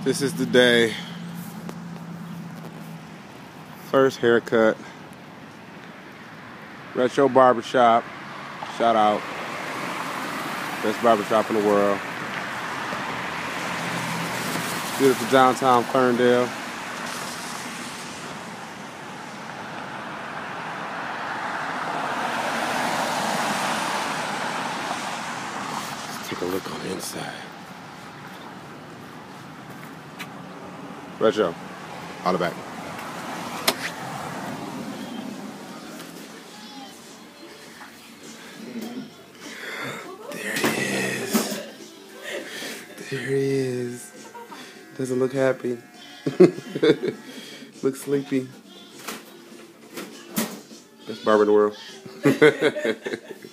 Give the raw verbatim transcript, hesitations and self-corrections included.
This is the day. First haircut. Retro Barbershop. Shout out. Best barbershop in the world. Beautiful downtown Ferndale. Let's take a look on the inside. Retro. All the back. There he is. There he is. Doesn't look happy. Looks sleepy. Best barber in the world.